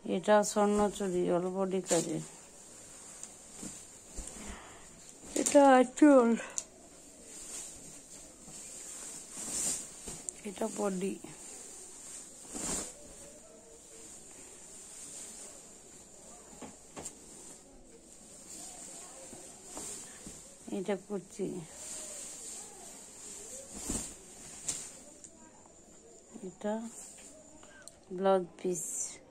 এটা Swarnachari all body কাজে। এটা আঁচল, এটা বডি। এটা কুচি, এটা ব্লাউজ পিস।